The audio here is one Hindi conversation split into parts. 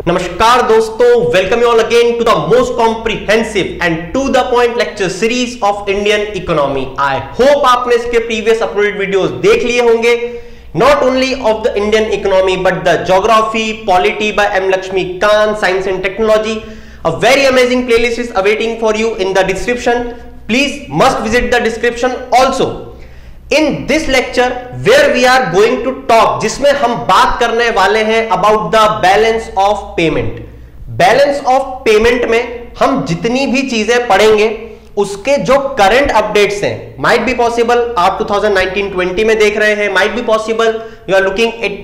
नमस्कार दोस्तों, welcome you all again to the most comprehensive and to the point lecture series of Indian economy. I hope आपने इसके प्रीवियस अपलोडेड वीडियोस देख लिए होंगे, not only of the Indian economy but the geography, polity by M Laxmikanth, science and technology. A very amazing playlist is awaiting for you in the description. Please must visit the description also. In this lecture where we are going to talk, जिसमें हम बात करने वाले हैं about the balance of payment. Balance of payment में हम जितनी भी चीजें पढ़ेंगे उसके जो करंट अपडेट्स हैं, might be possible आप 2019-20 में देख रहे हैं, might be possible you are looking at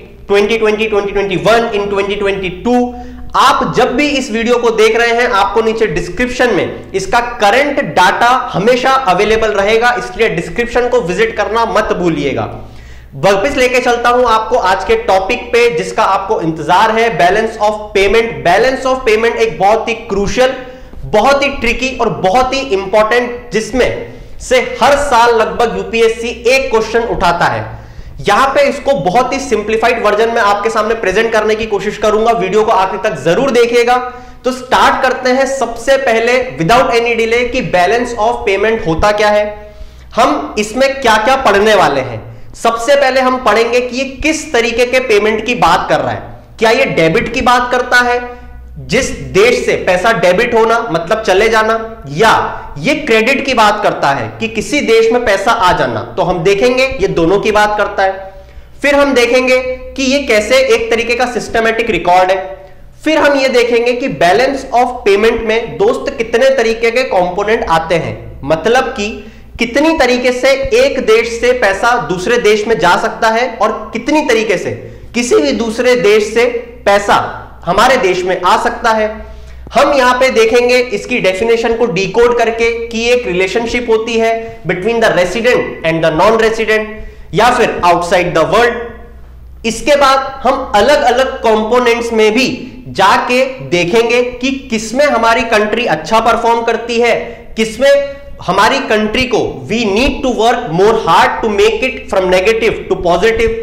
2020-2021 in 2022। आप जब भी इस वीडियो को देख रहे हैं आपको नीचे डिस्क्रिप्शन में इसका करंट डाटा हमेशा अवेलेबल रहेगा, इसलिए डिस्क्रिप्शन को विजिट करना मत भूलिएगा। वापस लेके चलता हूं आपको आज के टॉपिक पे जिसका आपको इंतजार है, balance of payment. Balance of payment एक बहुत ही क्रूशियल, बहुत ही ट्रिकी और बहुत ही इंपॉर्टेंट, जिसमें से हर साल लगभग यूपीएससी एक क्वेश्चन उठाता है। यहां पे इसको बहुत ही सिंप्लीफाइड वर्जन में आपके सामने प्रेजेंट करने की कोशिश करूंगा, वीडियो को आखिर तक जरूर देखिएगा। तो स्टार्ट करते हैं सबसे पहले विदाउट एनी डिले कि बैलेंस ऑफ पेमेंट होता क्या है, हम इसमें क्या क्या पढ़ने वाले हैं। सबसे पहले हम पढ़ेंगे कि ये किस तरीके के पेमेंट की बात कर रहा है। क्या ये डेबिट की बात करता है, जिस देश से पैसा डेबिट होना मतलब चले जाना, या ये क्रेडिट की बात करता है कि किसी देश में पैसा आ जाना। तो हम देखेंगे ये दोनों की बात करता है। फिर हम देखेंगे कि ये कैसे एक तरीके का सिस्टमैटिक रिकॉर्ड है। फिर हम ये देखेंगे कि बैलेंस ऑफ पेमेंट में दोस्त कितने तरीके के कंपोनेंट आते हैं, मतलब कि कितनी तरीके से एक देश से पैसा दूसरे देश में जा सकता है और कितनी तरीके से किसी भी दूसरे देश से पैसा हमारे देश में आ सकता है। हम यहां पे देखेंगे इसकी डेफिनेशन को डिकोड करके कि एक रिलेशनशिप होती है between the resident and the non resident या फिर आउटसाइड द वर्ल्ड। इसके बाद हम अलग अलग कंपोनेंट्स में भी जाके देखेंगे कि किसमें हमारी कंट्री अच्छा परफॉर्म करती है, किसमें हमारी कंट्री को we need to work more hard to make it from negative to positive.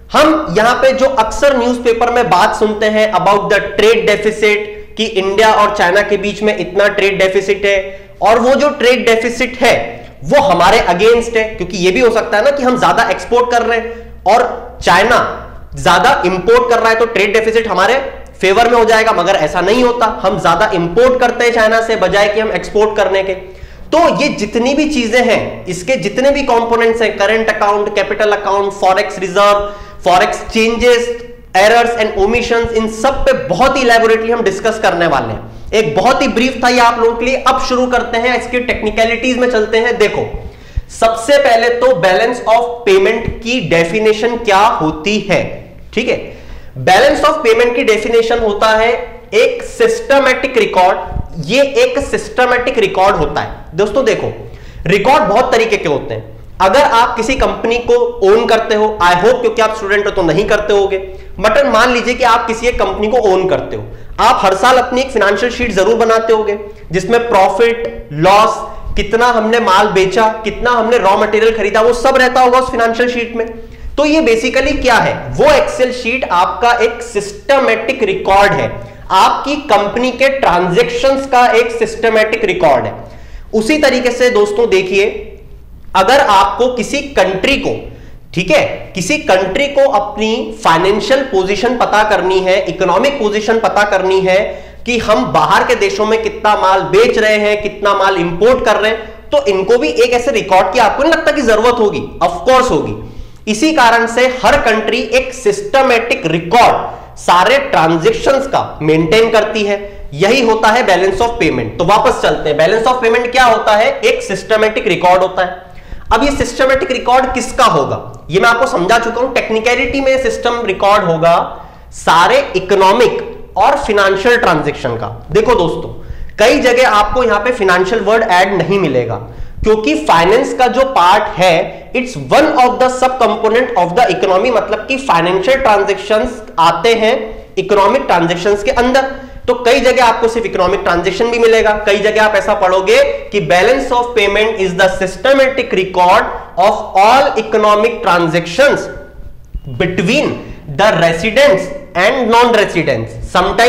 हम यहां पे जो अक्सर न्यूज़पेपर में बात सुनते हैं अबाउट द ट्रेड डेफिसिट कि इंडिया और चाइना के बीच में इतना ट्रेड डेफिसिट है, और वो जो ट्रेड डेफिसिट है वो हमारे अगेंस्ट है, क्योंकि ये भी हो सकता है ना कि हम ज्यादा एक्सपोर्ट कर रहे हैं और चाइना ज्यादा इंपोर्ट कर रहा है तो ट्रेड डेफिसिट हमारे फेवर में हो जाएगा, मगर ऐसा नहीं होता। हम ज्यादा इंपोर्ट करते हैं चाइना से बजाय कि हम एक्सपोर्ट करने के। तो ये जितनी भी चीजें हैं, इसके जितने भी कंपोनेंट्स हैं, current account, capital account, forex reserve, forex changes, errors and omissions, इन सब पे बहुत ही इलैबोरेटली हम डिस्कस करने वाले हैं। एक बहुत ही ब्रीफ था ये आप लोगों के लिए। अब शुरू करते हैं, इसकी टेक्निकलिटीज में चलते हैं। देखो, सबसे पहले तो बैलेंस ऑफ पेमेंट की डेफिनेशन क्या होती है, ठीक है। बैलेंस ऑफ पेमेंट की डेफिनेशन होता है एक सिस्टमैटिक रिकॉर्ड। ये एक सिस्टमैटिक रिकॉर्ड होता है। दोस्तों देखो, रिकॉर्ड बहुत तरीके के होते हैं। अगर आप किसी कंपनी को ओन करते हो, आई होप क्योंकि आप स्टूडेंट हो तो नहीं करते होगे, मगर मान लीजिए कि आप किसी एक कंपनी को ओन करते हो, आप हर साल अपनी एक फाइनेंशियल शीट जरूर बनाते होगे जिसमें प्रॉफिट लॉस, कितना हमने माल बेचा, कितना हमने रॉ मटेरियल खरीदा, वो सब रहता होगा उस फाइनेंशियल शीट में। तो ये बेसिकली क्या है, वो एक्सेल शीट आपका एक सिस्टमैटिक रिकॉर्ड है, आपकी कंपनी के ट्रांजैक्शंस का एक सिस्टमैटिक रिकॉर्ड है। उसी तरीके से दोस्तों देखिए, अगर आपको किसी कंट्री को, ठीक है, किसी कंट्री को अपनी फाइनेंशियल पोजीशन पता करनी है, इकोनॉमिक पोजीशन पता करनी है कि हम बाहर के देशों में कितना माल बेच रहे हैं, कितना माल इंपोर्ट कर रहे हैं, तो इनको भी एक ऐसे रिकॉर्ड की आपको नहीं लगता कि जरूरत होगी? ऑफ कोर्स होगी। इसी कारण से हर कंट्री एक सिस्टमैटिक रिकॉर्ड सारे ट्रांजैक्शंस का मेंटेन करती है। यही होता है बैलेंस ऑफ पेमेंट। तो वापस चलते हैं, बैलेंस ऑफ पेमेंट क्या होता है? एक सिस्टमैटिक रिकॉर्ड होता है। अब ये सिस्टमैटिक रिकॉर्ड किसका होगा, ये मैं आपको समझा चुका हूं। टेक्निकलिटी में सिस्टम रिकॉर्ड होगा सारे इकोनॉमिक और फिनेंशियल ट्रांजैक्शन का। देखो दोस्तों, कई जगह आपको यहां पे फिनेंशियल वर्ड ऐड नहीं मिलेगा, क्योंकि फाइनेंस का जो पार्ट है it's one of the sub component of the economy, मतलब कि फाइनेंशियल ट्रांजैक्शंस आते हैं इकोनॉमिक ट्रांजैक्शंस के अंदर। तो कई जगह आपको सिर्फ इकोनॉमिक ट्रांजैक्शन भी मिलेगा, कई जगह आप ऐसा पढ़ोगे कि balance of payment is the systematic record of all economic transactions between the residents and non residents. Sometimes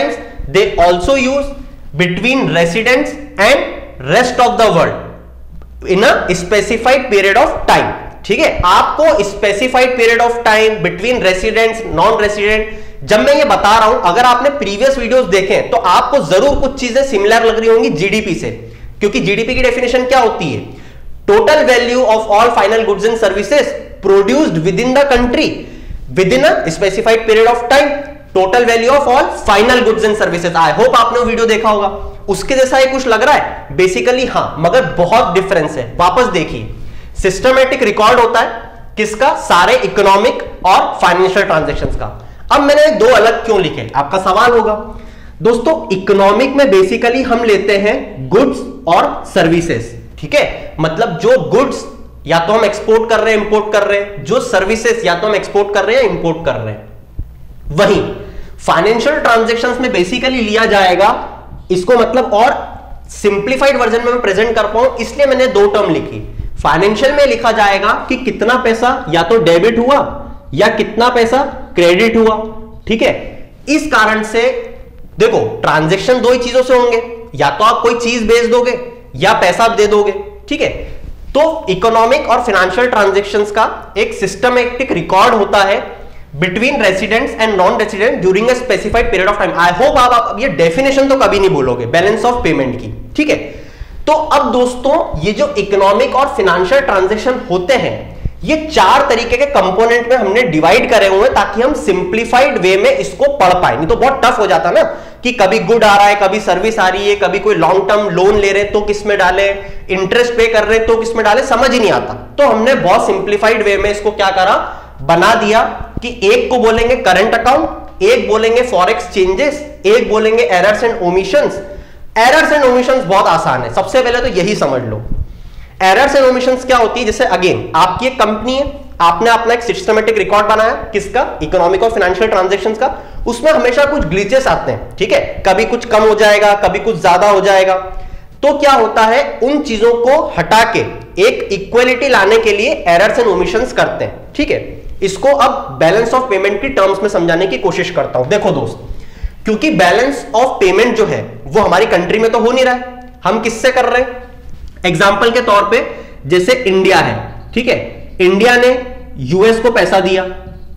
they also use between residents and rest of the world in a specified period of time. ठीक है, आपको specified period of time between residents non resident, जब मैं ये बता रहा हूं, अगर आपने प्रीवियस वीडियोस देखे तो आपको जरूर कुछ चीजें सिमिलर लग रही होंगी जीडीपी से, क्योंकि जीडीपी की डेफिनेशन क्या होती है? Total value of all final goods and services produced within the country within a specified period of time, total value of all final goods and services. I hope आपने वो वीडियो देखा होगा, उसके जैसा ये कुछ लग रहा है बेसिकली, हाँ, मगर बहुत डिफरेंस है। वापस देखिए, सिस्टमैटिक रिकॉर्ड होता है किसका? सारे इकोनॉमिक और फाइनेंशियल ट्रांजैक्शंस का। अब मैंने दो अलग क्यों लिखे, आपका सवाल होगा। दोस्तों, इकोनॉमिक में बेसिकली हम लेते हैं गुड्स और सर्विसेज। ठीक है, मतलब जो गुड्स या तो हम एक्सपोर्ट कर रहे हैं इंपोर्ट कर रहे हैं, जो सर्विसेज या तो हम एक्सपोर्ट कर रहे हैं इंपोर्ट कर रहे हैं। वहीं फाइनेंशियल ट्रांजैक्शंस में बेसिकली लिया जाएगा इसको, मतलब और सिंप्लीफाइड वर्जन में मैं प्रेजेंट कर पाऊं इसलिए मैंने दो टर्म लिखी। फाइनेंशियल में लिखा जाएगा कि कितना पैसा या तो डेबिट हुआ या कितना पैसा क्रेडिट हुआ। ठीक है, इस कारण से देखो ट्रांजैक्शन दो ही चीजों से होंगे, या तो आप कोई चीज बेच दोगे या पैसा दे दोगे। ठीक है, तो इकोनॉमिक और फाइनेंशियल ट्रांजैक्शंस का एक सिस्टमैटिक रिकॉर्ड होता है between residents and non resident during a specified period of time. I hope आप ये डेफिनेशन तो कभी नहीं भूलोगे बैलेंस ऑफ पेमेंट की। ठीक है, तो अब दोस्तों ये जो इकोनॉमिक और फाइनेंशियल ट्रांजैक्शन होते हैं, ये चार तरीके के कंपोनेंट में हमने डिवाइड करे हुए हैं ताकि हम सिंप्लीफाइड वे में इसको पढ़ पाए। नहीं तो बहुत टफ हो जाता ना कि कभी गुड आ रहा है, कभी सर्विस आ रही है, कभी कोई लॉन्ग टर्म लोन ले रहे तो किस में डाले, इंटरेस्ट पे कर रहे तो किस में डाले, समझ ही नहीं आता। तो हमने बहुत सिंप्लीफाइड वे में इसको क्या करा, बना दिया कि एक को बोलेंगे करंट अकाउंट, एक बोलेंगे फॉरेक्स चेंजेस, एक बोलेंगे errors and omissions. Errors and omissions बहुत आसान है, सबसे पहले तो यही समझ लो। एरर्स एंड ओमिशंस क्या होती है? जैसे अगेन आपकी एक कंपनी है, आपने अपना एक सिस्टमैटिक रिकॉर्ड बनाया किसका? इकोनॉमिक और फाइनेंशियल ट्रांजैक्शंस का। उसमें हमेशा कुछ ग्लिचेस आते हैं। ठीक है, कभी कुछ कम हो जाएगा, कभी कुछ ज्यादा हो जाएगा। तो क्या होता है, उन चीजों को हटा के एक इक्वलिटी लाने के लिए एरर्स एंड ओमिशंस करते हैं। ठीक है, इसको अब बैलेंस ऑफ पेमेंट की टर्म्स में समझाने की कोशिश करता हूं। देखो दोस्त, क्योंकि बैलेंस ऑफ पेमेंट जो है वो हमारी कंट्री में तो हो नहीं रहा है, हम किससे कर रहे हैं? एग्जाम्पल के तौर पे जैसे इंडिया है। ठीक है, इंडिया ने यूएस को पैसा दिया।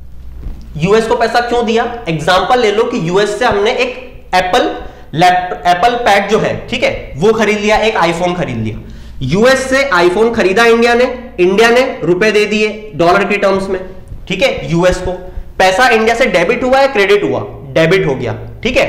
यूएस को पैसा क्यों दिया? एग्जाम्पल ले लो कि यूएस से हमने एक एप्पल पैड जो है, ठीक है, वो खरीद लिया, एक आईफोन खरीद लिया। यूएस से आईफोन खरीदा इंडिया ने रुपए दे दिए डॉलर की टर्म्स में। ठीक है, यूएस को पैसा इंडिया से डेबिट हुआ है क्रेडिट हुआ? डेबिट हो गया। ठीक है,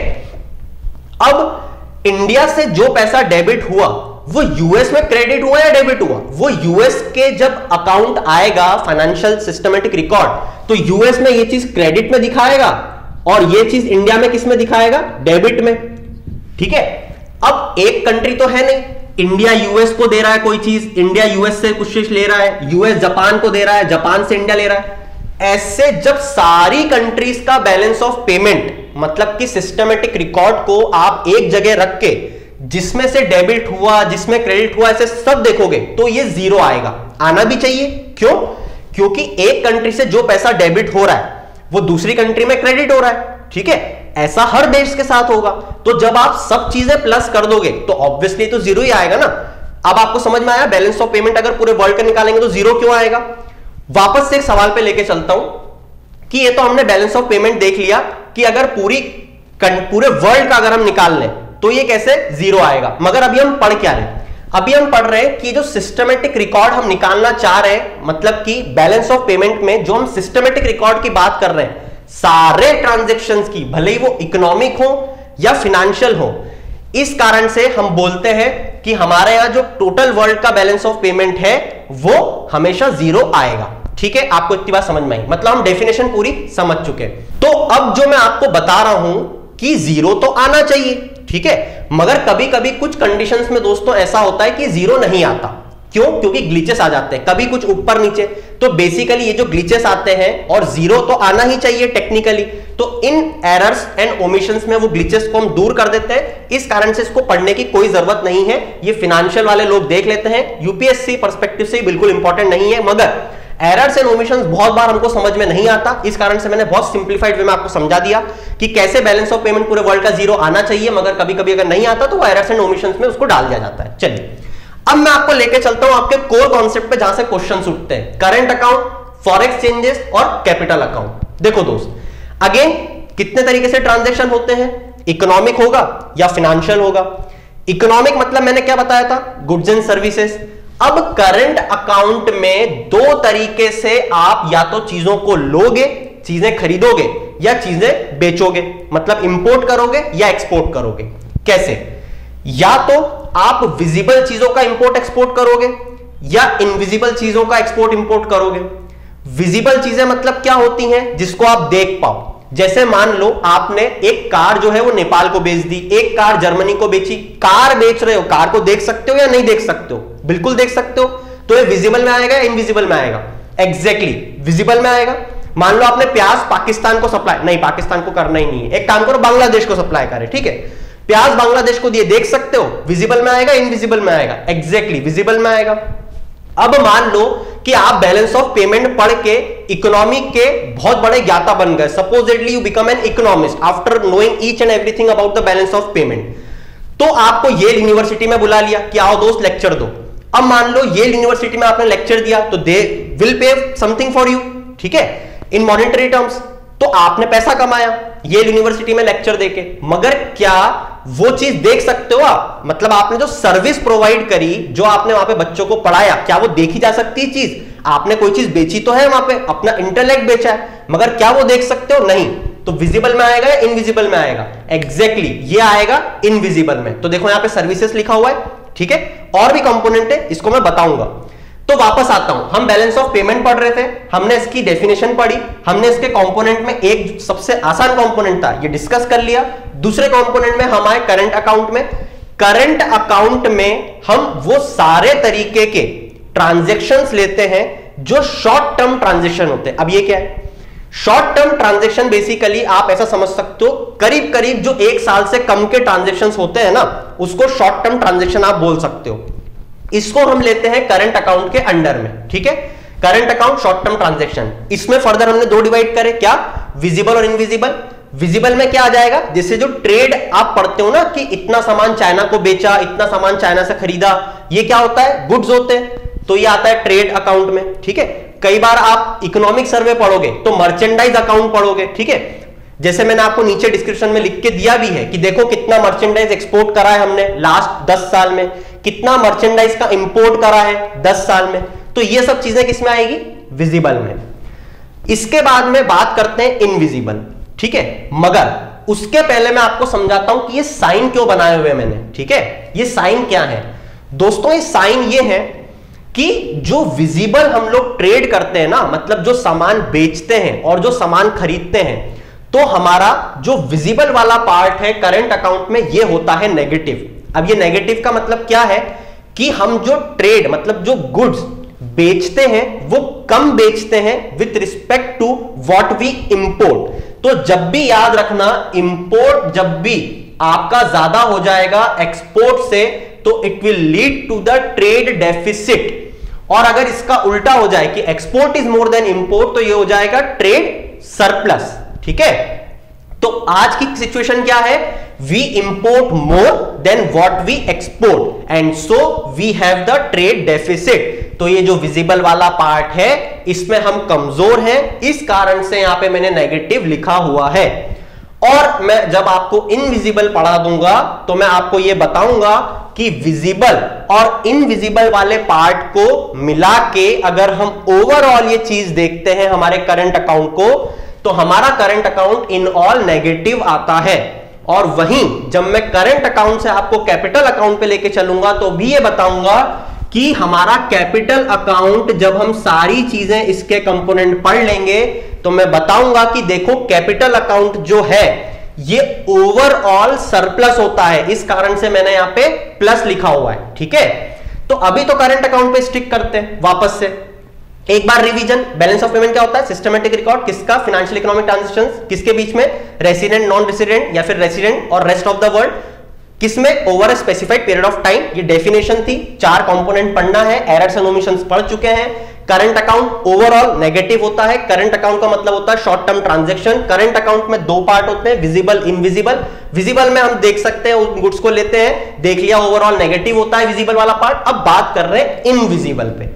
अब इंडिया से जो पैसा डेबिट हुआ वो यूएस में क्रेडिट हुआ या डेबिट हुआ? वो यूएस के जब अकाउंट आएगा फाइनेंशियल सिस्टमैटिक रिकॉर्ड, तो यूएस में ये चीज क्रेडिट में दिखाएगा और ये चीज इंडिया में किस में दिखाएगा? डेबिट में। ठीक है, अब एक कंट्री तो है नहीं, इंडिया यूएस को दे रहा है कोई चीज, इंडिया यूएस से कुछ चीज ले रहा है, यूएस जापान को दे रहा है, जापान से इंडिया ले रहा है। ऐसे जब सारी कंट्रीज का बैलेंस ऑफ पेमेंट, मतलब कि सिस्टमैटिक रिकॉर्ड को आप एक जगह रख के जिसमें से डेबिट हुआ जिसमें क्रेडिट हुआ ऐसे सब देखोगे तो ये जीरो आएगा। आना भी चाहिए। क्यों? क्योंकि एक कंट्री से जो पैसा डेबिट हो रहा है वो दूसरी कंट्री में क्रेडिट हो रहा है। ठीक है, ऐसा हर देश के साथ होगा। तो जब आप सब चीजें प्लस कर दोगे तो ऑब्वियसली तो जीरो ही आएगा ना। अब आपको समझ में आया बैलेंस ऑफ पेमेंट अगर पूरे वर्ल्ड का निकालेंगे तो जीरो क्यों आएगा? वापस से एक सवाल पे लेके चलता हूं कि ये तो हमने बैलेंस ऑफ पेमेंट देख लिया कि अगर पूरे वर्ल्ड का अगर हम निकाल लें तो ये कैसे जीरो आएगा। मगर अभी हम पढ़ क्या रहे हैं? अभी हम पढ़ रहे हैं कि जो सिस्टमैटिक रिकॉर्ड हम निकालना चाह रहे हैं, मतलब कि बैलेंस ऑफ पेमेंट में जो हम सिस्टमैटिक रिकॉर्ड की बात कर रहे हैं, सारे ट्रांजैक्शंस की, भले ही वो इकोनॉमिक हो या फाइनेंशियल हो, इस कारण से हम बोलते हैं कि हमारे यहां जो टोटल वर्ल्ड का बैलेंस ऑफ पेमेंट है वो हमेशा जीरो आएगा। ठीक है, आपको इतनी बात समझ में आई? मतलब हम डेफिनेशन पूरी समझ चुके। तो अब जो मैं आपको बता रहा हूं कि जीरो तो आना चाहिए, ठीक है, मगर कभी कभी कुछ कंडीशंस में दोस्तों ऐसा होता है कि जीरो नहीं आता। क्यों? क्योंकि ग्लिचेस आ जाते हैं, कभी कुछ ऊपर नीचे। तो बेसिकली ये जो ग्लिचेस आते हैं और जीरो तो आना ही चाहिए टेक्निकली, तो इन एरर्स एंड ओमिशंस में वो ग्लिचेस को हम दूर कर देते हैं। इस कारण से इसको पढ़ने की कोई जरूरत नहीं है, ये फाइनेंशियल वाले लोग देख लेते हैं, यूपीएससी पर्सपेक्टिव से बिल्कुल इंपॉर्टेंट नहीं है। मगर एरर्स एंड ओमिशंस बहुत बार हमको समझ में नहीं आता, इस कारण से मैंने बहुत सिंप्लीफाइड वे में आपको समझा दिया कि कैसे बैलेंस ऑफ पेमेंट पूरे वर्ल्ड का जीरो आना चाहिए, मगर कभी कभी अगर नहीं आता तो वो एरर्स एंड ओमिशंस में उसको डाल दिया जाता है। चलिए अब मैं आपको लेके चलता हूं आपके कोर कॉन्सेप्ट पे जहां से क्वेश्चन उठते हैं, करंट अकाउंट, फॉरेक्स चेंजेस और कैपिटल अकाउंट। देखो दोस्त, अगेन कितने तरीके से ट्रांजैक्शन होते हैं, इकोनॉमिक होगा या फिनेंशियल होगा। इकोनॉमिक मतलब मैंने क्या बताया था, गुड्स एंड सर्विसेज। अब करंट अकाउंट में दो तरीके से आप या तो चीजों को लोगे, चीजें खरीदोगे, या चीजें बेचोगे, मतलब इंपोर्ट करोगे या एक्सपोर्ट करोगे। कैसे? या तो आप विजिबल चीजों का इंपोर्ट एक्सपोर्ट करोगे या इनविजिबल चीजों का एक्सपोर्ट इंपोर्ट करोगे। विजिबल चीजें मतलब क्या होती हैं, जिसको आप देख पाओ। जैसे मान लो आपने एक कार जो है वो नेपाल को बेच दी, एक कार जर्मनी को बेची। कार बेच रहे हो, कार को देख सकते हो या नहीं देख सकते हो? बिल्कुल देख सकते हो। तो ये विजिबल में आएगा या इनविजिबल में आएगा? एग्जैक्टली विजिबल में आएगा। मान लो आपने प्याज पाकिस्तान को सप्लाई, नहीं पाकिस्तान को करना ही नहीं है, एक काम करो बांग्लादेश को सप्लाई करे, ठीक है, प्याज बांग्लादेश को दिए, देख सकते हो? विजिबल में आएगा, इनविजिबल में आएगा? एग्जैक्टली विजिबल में आएगा। अब मान लो कि आप बैलेंस ऑफ पेमेंट पढ़ के इकोनॉमी के बहुत बड़े ज्ञाता बन गए। Supposedly you become an economist after knowing each and everything about the balance of payment. तो आपको येल यूनिवर्सिटी में बुला लिया कि आओ दोस्त लेक्चर दो। अब मान लो येल यूनिवर्सिटी में आपने लेक्चर दिया तो they will pay something for you, ठीक है, इन मॉनेटरी टर्म्स। तो आपने पैसा कमाया येल यूनिवर्सिटी में लेक्चर देके, मगर क्या वो चीज देख सकते हो आप? मतलब आपने जो सर्विस प्रोवाइड करी, जो आपने वहां पे बच्चों को पढ़ाया, क्या वो देखी जा सकती है चीज? आपने कोई चीज बेची तो है वहां पे, अपना इंटेलेक्ट बेचा है, मगर क्या वो देख सकते हो? नहीं। तो विजिबल में आएगा या इनविजिबल में आएगा? एग्जैक्टली ये आएगा इनविजिबल में। तो देखो यहां पे सर्विसेज लिखा हुआ है, ठीक है, और भी कंपोनेंट है, इसको मैं बताऊंगा। तो वापस आता हूं, हम बैलेंस ऑफ पेमेंट पढ़ रहे थे, हमने इसकी डेफिनेशन पढ़ी, हमने इसके कंपोनेंट में एक सबसे आसान कंपोनेंट था ये डिस्कस कर लिया। दूसरे कंपोनेंट में हम आए करंट अकाउंट में। करंट अकाउंट में हम वो सारे तरीके के ट्रांजैक्शंस लेते हैं जो शॉर्ट टर्म ट्रांजैक्शन होते हैं। अब ये क्या है? शॉर्ट टर्म ट्रांजैक्शन बेसिकली आप ऐसा समझ सकते हो, करीब करीब जो एक साल से कम के ट्रांजैक्शंस होते हैं ना, उसको शॉर्ट टर्म ट्रांजैक्शन आप बोल सकते हो। इसको हम लेते हैं करंट अकाउंट के अंडर में, ठीक है, current account short term transaction. इसमें फर्दर हमने दो डिवाइड करे, क्या? विजिबल और इनविजिबल। विजिबल में क्या आ जाएगा? जैसे जो ट्रेड आप पढ़ते हो ना कि इतना सामान चाइना को बेचा, इतना सामान चाइना से खरीदा, ये क्या होता है? गुड्स होते हैं, तो ये आता है ट्रेड अकाउंट में, ठीक है। कई बार आप इकोनॉमिक सर्वे पढ़ोगे तो मर्चेंडाइज अकाउंट पढ़ोगे, ठीक है। जैसे मैंने आपको नीचे डिस्क्रिप्शन में लिख के दिया भी है कि देखो कितना मर्चेंडाइज एक्सपोर्ट करा है हमने लास्ट 10 साल में, कितना मर्चेंडाइज का इंपोर्ट करा है 10 साल में। तो ये सब चीजें किसमें आएगी? विजिबल में। इसके बाद में बात करते हैं इनविजिबल, ठीक है, मगर उसके पहले मैं आपको समझाता हूं कि ये साइन क्यों बनाए हुए मैंने, ठीक है। ये साइन क्या है दोस्तों? ये साइन ये है कि जो विजिबल हम लोग ट्रेड करते हैं ना, मतलब जो सामान बेचते हैं और जो सामान खरीदते हैं, तो हमारा जो विजिबल वाला पार्ट है करंट अकाउंट में ये होता है नेगेटिव। अब ये नेगेटिव का मतलब क्या है कि हम जो ट्रेड मतलब जो गुड्स बेचते हैं वो कम बेचते हैं with respect to what we import. तो जब भी याद रखना, इंपोर्ट जब भी आपका ज्यादा हो जाएगा एक्सपोर्ट से तो it will lead to the trade deficit, और अगर इसका उल्टा हो जाए कि export is more than import तो ये हो जाएगा ट्रेड सरप्लस, ठीक है। तो आज की सिचुएशन क्या है? We import more than what we export and so we have the trade deficit. तो ये जो विजिबल वाला पार्ट है इसमें हम कमजोर हैं, इस कारण से यहां पे मैंने नेगेटिव लिखा हुआ है। और मैं जब आपको इनविजिबल पढ़ा दूंगा तो मैं आपको यह बताऊंगा कि विजिबल और इनविजिबल वाले पार्ट को मिला के अगर हम ओवरऑल ये चीज देखते हैं हमारे करंट अकाउंट को, तो हमारा current account in all negative आता है। और वहीं जब मैं करंट अकाउंट से आपको कैपिटल अकाउंट पे लेके चलूंगा तो भी ये बताऊंगा कि हमारा कैपिटल अकाउंट जब हम सारी चीजें इसके कंपोनेंट पढ़ लेंगे तो मैं बताऊंगा कि देखो कैपिटल अकाउंट जो है ये ओवरऑल सरप्लस होता है, इस कारण से मैंने यहां पे प्लस लिखा हुआ है, ठीक है। तो अभी तो करंट अकाउंट पे स्टिक करते हैं वापस से एक बार रिवीजन। बैलेंस ऑफ पेमेंट क्या होता है? सिस्टमैटिक रिकॉर्ड किसका? फाइनेंशियल इकोनॉमिक ट्रांजैक्शंस किसके बीच में? रेसिडेंट, नॉन रेसिडेंट या फिर रेसिडेंट और रेस्ट ऑफ द वर्ल्ड। किसमें? Over specified period of time. ये डेफिनेशन थी। 4 कंपोनेंट पढ़ना है, एरर्स एंड ओमिशंस पढ़ चुके हैं। करंट अकाउंट ओवरऑल नेगेटिव होता है। करंट अकाउंट का मतलब होता है short term transaction. Current account में दो पार्ट होते हैं, विजिबल, इनविजिबल। विजिबल में हम देख सकते हैं उन गुड्स को लेते हैं, देख लिया, ओवरऑल नेगेटिव होता है विजिबल वाला पार्ट। अब बात कर रहे हैं इनविजिबल पे।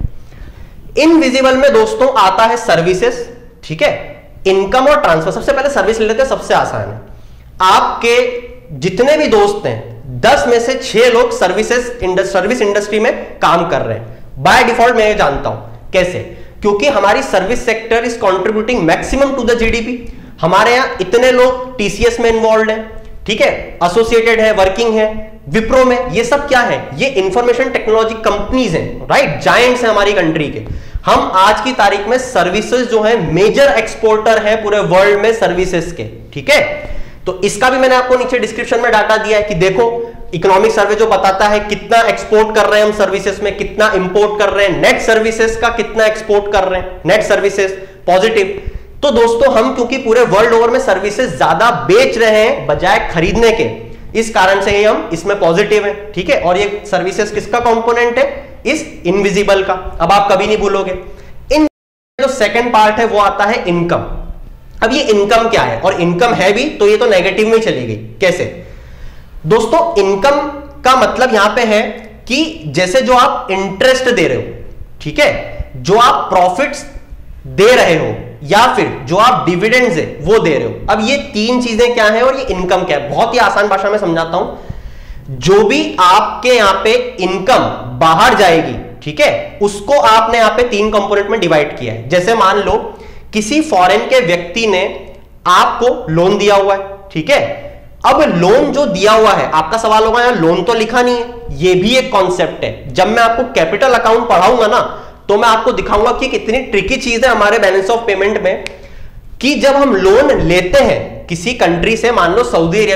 इनविजिबल में दोस्तों आता है सर्विसेज, ठीक है, इनकम और ट्रांसफर। सबसे पहले सर्विस ले लेते हैं, सबसे आसान है। आपके जितने भी दोस्त हैं 10 में से 6 लोग सर्विस इंडस्ट्री में काम कर रहे हैं। बाय डिफॉल्ट मैं ये जानता हूं। कैसे? क्योंकि हमारी service sector is contributing maximum to the GDP. हमारे यहां इतने लोग टीसीएस में इन्वॉल्व हैं, ठीक है, एसोसिएटेड है, वर्किंग है, विप्रो में। ये सब क्या है? ये इंफॉर्मेशन टेक्नोलॉजी कंपनीज हैं, राइट, जायंट्स हैं हमारी कंट्री के। हम आज की तारीख में सर्विसेज जो है मेजर एक्सपोर्टर है पूरे वर्ल्ड में सर्विसेज के, ठीक है। तो इसका भी मैंने आपको नीचे डिस्क्रिप्शन में डाटा दिया है कि देखो इकोनॉमिक सर्वे जो बताता है कितना एक्सपोर्ट कर रहे हैं हम सर्विसेज में, कितना इंपोर्ट कर रहे हैं, नेट सर्विसेज का कितना एक्सपोर्ट कर रहे हैं, नेट सर्विसेज पॉजिटिव। तो दोस्तों हम क्योंकि पूरे वर्ल्ड ओवर में सर्विसेज ज्यादा बेच रहे हैं बजाय खरीदने के, इस कारण से ही हम इसमें पॉजिटिव है, ठीक है। और ये सर्विसेज किसका कंपोनेंट है? इस इनविजिबल का। अब आप कभी नहीं भूलोगे। इन जो सेकंड पार्ट है वो आता है इनकम। अब ये इनकम क्या है? और इनकम है भी तो ये तो नेगेटिव में चली गई। कैसे? दोस्तों इनकम का मतलब यहां पे है कि जैसे जो आप इंटरेस्ट दे रहे हो, ठीक है, जो आप प्रॉफिट्स दे रहे हो या फिर जो आप डिविडेंड्स है वो दे रहे हो। अब ये तीन चीजें क्या है और ये इनकम क्या है? बहुत ही आसान भाषा में समझाता हूं। जो भी आपके यहां पे इनकम बाहर जाएगी, ठीक है, उसको आपने यहां पे 3 कंपोनेंट में डिवाइड किया है। जैसे मान लो किसी फॉरेन के व्यक्ति ने आपको लोन दिया हुआ है, ठीक है। अब लोन जो दिया हुआ है, आपका सवाल होगा यार लोन तो लिखा नहीं है, ये भी एक कॉन्सेप्ट है। जब मैं आपको कैपिटल अकाउंट पढ़ाऊंगा ना तो मैं आपको दिखाऊंगा कि कितनी ट्रिकी चीज है हमारे बैलेंस ऑफ पेमेंट में, कि जब हम लोन लेते हैं किसी कंट्री से, मान लो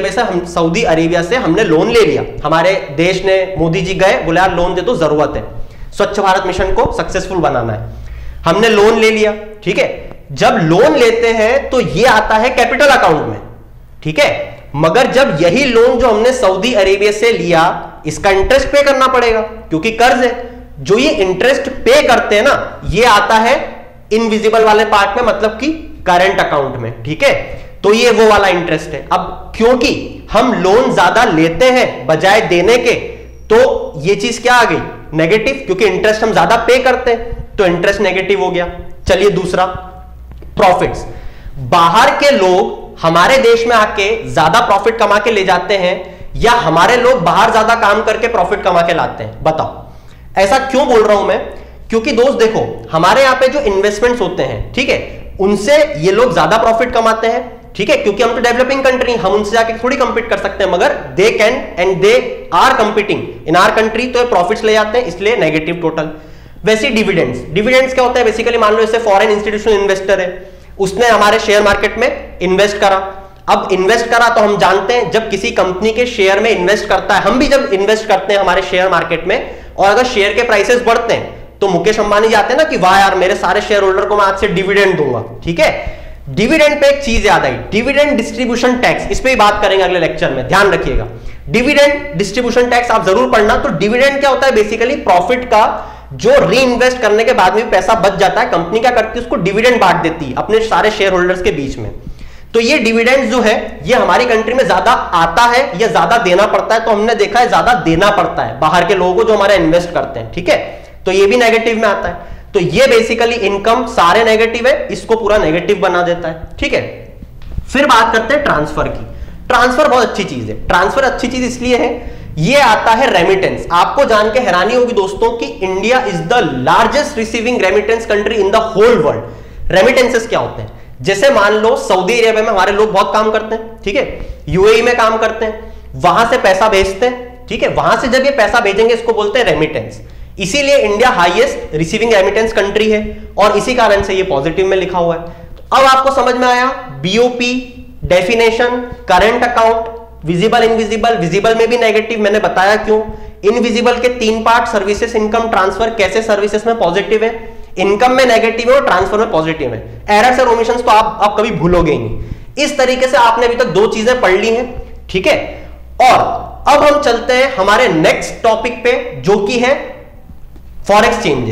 सऊदी अरेबिया से हमने लोन ले लिया, हमारे देश ने, मोदी जी गए, बोले यार लोन दे दो, जरूरत है, स्वच्छ भारत मिशन को सक्सेसफुल बनाना है, हमने लोन ले लिया, ठीक है। जब लोन लेते हैं तो ये आता है कैपिटल अकाउंट में, ठीक है। मगर जब यही लोन जो हमने सऊदी अरेबिया से लिया, इसका इंटरेस्ट पे करना पड़ेगा क्योंकि कर्ज है। जो ये इंटरेस्ट पे करते हैं ना, ये आता है इनविजिबल वाले पार्ट में, मतलब कि करंट अकाउंट में, ठीक है। तो ये वो वाला इंटरेस्ट है। अब क्योंकि हम लोन ज्यादा लेते हैं बजाय देने के, तो ये चीज क्या आ गई? नेगेटिव, क्योंकि इंटरेस्ट हम ज्यादा पे करते हैं तो इंटरेस्ट नेगेटिव हो गया। चलिए दूसरा, प्रॉफिट्स। बाहर के लोग हमारे देश में आके ज्यादा प्रॉफिट कमा के ले जाते हैं या हमारे लोग बाहर ज्यादा काम करके प्रॉफिट कमा के लाते हैं? बताओ। ऐसा क्यों बोल रहा हूं मैं? क्योंकि दोस्त देखो, हमारे यहां पे जो इन्वेस्टमेंट्स होते हैं, ठीक है, उनसे ये लोग ज्यादा प्रॉफिट कमाते हैं, ठीक है, क्योंकि हम तो डेवलपिंग कंट्री, हम उनसे जाके थोड़ी कंपीट कर सकते हैं, मगर they can and they are competing in our country, तो ये प्रॉफिट्स ले जाते हैं, इसलिए नेगेटिव टोटल। वैसे डिविडेंड्स, डिविडेंड्स क्या होता है? बेसिकली मान लो जैसे फॉरेन इंस्टीट्यूशनल इन्वेस्टर है, उसने हमारे शेयर मार्केट में इन्वेस्ट करा। अब इन्वेस्ट करा तो हम जानते हैं जब किसी कंपनी के शेयर में इन्वेस्ट करता है, हम भी जब इन्वेस्ट करते हैं हमारे शेयर मार्केट में, और अगर शेयर के प्राइसेस बढ़ते हैं तो मुकेश अंबानी जाते हैं ना कि वाह यार मेरे सारे शेयर होल्डर को मैं आज से डिविडेंड दूंगा, ठीक है। डिविडेंड पे एक चीज याद आई, डिविडेंड डिस्ट्रीब्यूशन टैक्स, इस पे ही बात करेंगे अगले लेक्चर में, ध्यान रखिएगा। डिविडेंड डिस्ट्रीब्यूशन टैक्स आप जरूर पढ़ना। तो डिविडेंड क्या होता है? बेसिकली प्रॉफिट का जो री इन्वेस्ट करने के बाद में पैसा बच जाता है, कंपनी क्या करती है? उसको डिविडेंड बांट देती है अपने सारे शेयर होल्डर्स के बीच में। तो ये डिविडेंड जो है ये हमारी कंट्री में ज्यादा आता है या ज्यादा देना पड़ता है? तो हमने देखा है ज्यादा देना पड़ता है बाहर के लोगों को जो हमारे इन्वेस्ट करते हैं, ठीक है। तो ये भी नेगेटिव में आता है। तो ये बेसिकली इनकम सारे नेगेटिव है, इसको पूरा नेगेटिव बना देता है, ठीक है। फिर बात करते हैं ट्रांसफर की। ट्रांसफर बहुत अच्छी चीज है। ट्रांसफर अच्छी चीज इसलिए है, ये आता है रेमिटेंस। आपको जान के हैरानी होगी दोस्तों कि India is the largest receiving remittance country in the whole world. Remittances क्या होते हैं? जैसे मान लो सऊदी अरेबिया में हमारे लोग बहुत काम करते हैं, ठीक है, यूएई में काम करते हैं, वहां से पैसा भेजते हैं, ठीक है, वहां से जब ये पैसा भेजेंगे इसको बोलते हैं रेमिटेंस। इसीलिए India highest receiving remittance country है और इसी कारण से ये पॉजिटिव में लिखा हुआ है। तो अब आपको समझ में आया BOP, definition, current account, visible, invisible. Visible में भी नेगेटिव, मैंने बताया क्यों। इनविजिबल के 3 पार्ट, सर्विसेज, इनकम, ट्रांसफर। कैसे सर्विसेज में पॉजिटिव है, इनकम में नेगेटिव है और ट्रांसफर में पॉजिटिव है। एरर्स और ओमिशंस तो आप कभी भूलोगे ही नहीं। इस तरीके से आपने अभी तक 2 चीजें पढ़ ली हैं, ठीक है। और अब हम चलते हैं हमारे नेक्स्ट टॉपिक पे, जो कि है फॉरेक्स चेंजेस।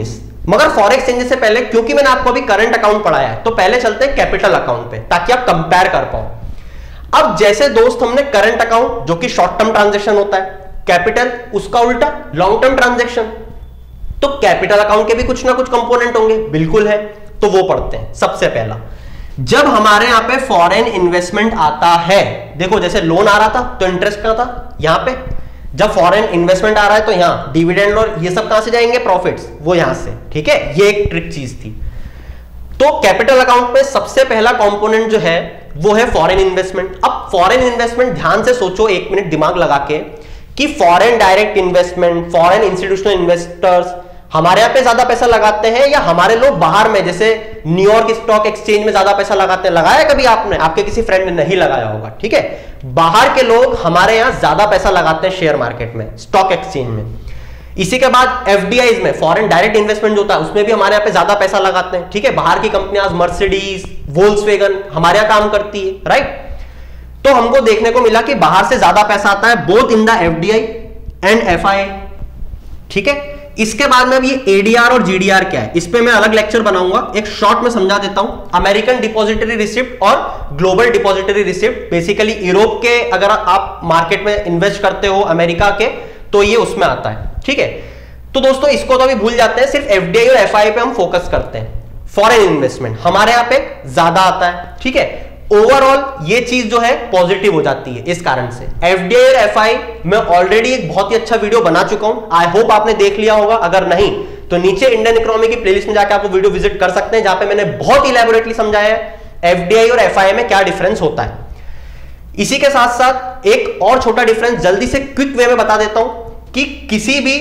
मगर फॉरेन एक्सचेंज से पहले, क्योंकि मैंने आपको अभी करंट अकाउंट पढ़ाया है, तो पहले चलते हैं कैपिटल अकाउंट पे, ताकि आप कंपेयर कर पाओ। अब जैसे दोस्त हमने करंट अकाउंट जो कि शॉर्ट टर्म ट्रांजेक्शन होता है, कैपिटल उसका उल्टा लॉन्ग टर्म ट्रांजेक्शन, तो कैपिटल अकाउंट के भी कुछ ना कुछ कंपोनेंट होंगे, बिल्कुल है, तो वो पढ़ते हैं। सबसे पहला, जब हमारे यहां पे फॉरेन इन्वेस्टमेंट आता है, देखो जैसे लोन आ रहा था तो इंटरेस्ट क्या था यहां पे, जब फॉरेन इन्वेस्टमेंट आ रहा है तो यहां डिविडेंड और ये सब कहां से जाएंगे, प्रॉफिट्स, वो यहां से, ठीक है, ये एक ट्रिक चीज थी। तो कैपिटल अकाउंट में सबसे पहला कंपोनेंट जो है वो है फॉरेन इन्वेस्टमेंट। अब फॉरेन इन्वेस्टमेंट ध्यान से सोचो, एक मिनट दिमाग लगा के, कि foreign direct investment, foreign institutional investors हमारे यहां पे ज्यादा पैसा लगाते हैं या हमारे लोग बाहर में, जैसे न्यूयॉर्क स्टॉक एक्सचेंज में ज्यादा पैसा लगाते हैं? लगाया कभी आपने? आपके किसी फ्रेंड ने नहीं लगाया होगा, ठीक है। बाहर के लोग हमारे यहां ज्यादा पैसा लगाते हैं शेयर मार्केट में, स्टॉक एक्सचेंज में। इसी के बाद एफडीआई में, फॉरेन डायरेक्ट इन्वेस्टमेंट जो होता है, उसमें भी हमारे यहाँ पे ज्यादा पैसा लगाते हैं, ठीक है। बाहर की कंपनियां मर्सिडीज, वोल्क्सवैगन हमारे यहाँ काम करती है, राइट। तो हमको देखने को मिला कि बाहर से ज्यादा पैसा आता है both in the FDI and FI, ठीक है। इसके बाद में अब ये एडीआर और जीडीआर क्या है, इस पे मैं अलग लेक्चर बनाऊंगा, एक शॉर्ट में समझा देता हूं। अमेरिकन डिपॉजिटरी रिसिप्ट और global depository receipt, basically Europe के अगर आप मार्केट में इन्वेस्ट करते हो अमेरिका के, तो ये उसमें आता है, ठीक है। तो दोस्तों इसको तो अभी भूल जाते हैं, सिर्फ एफडीआई और एफआई पे हम फोकस करते हैं। फॉरेन इन्वेस्टमेंट हमारे यहां पे ज्यादा आता है, ठीक है। ओवरऑल ये चीज जो है पॉजिटिव हो जाती है इस कारण से। एफडीआई और एफआई मैं ऑलरेडी एक बहुत ही अच्छा वीडियो बना चुका हूं, आई होप आपने देख लिया होगा। अगर नहीं तो नीचे इंडियन इकोनॉमी की प्लेलिस्ट में जाकर आप वो वीडियो विजिट कर सकते हैं, जहां पे मैंने बहुत इलैबोरेटली समझाया है एफडीआई और एफआई में क्या डिफरेंस होता है। इसी के साथ साथ एक और छोटा डिफरेंस जल्दी से क्विक वे में बता देता हूं कि किसी भी